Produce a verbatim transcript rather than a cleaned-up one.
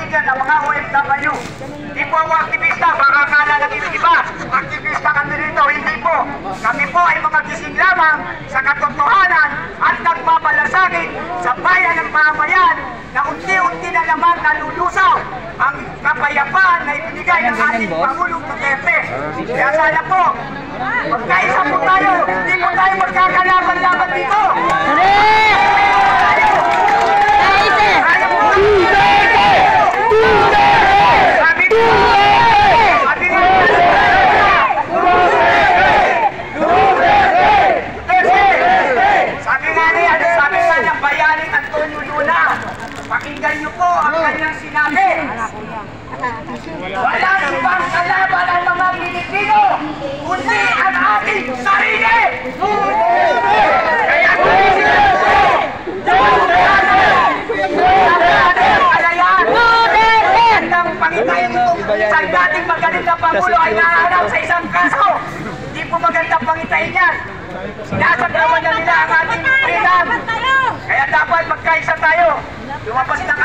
kaibigan ng mga O F W. Di po ako aktivista, baka akala ng iba. Aktivista kami rito, hindi po. Kami po ay mga gising lamang sa katotohanan at nagmapalasakit sa bayan ng mamayan na unti-unti na naman nalulusaw ang kapayapaan na ibinigay ng ating Pangulong Duterte. Kaya sana po, magkaisa po tayo, hindi po tayo magkakalaban-laban dito. Pakinggan niyo po ang kanyang sinabi. Walang ibang kalaban ang mga Pilipino, kundi ang ating sarili. Kaya kung sinabi ang pangitayin itong isang dating magaling na Pangulo ay nahanap sa isang kaso. Hindi po magandang pangitayin yan. Sinasaglawan na nila ang ating freedom. Kaya dapat magkaisa tayo. Lumabas na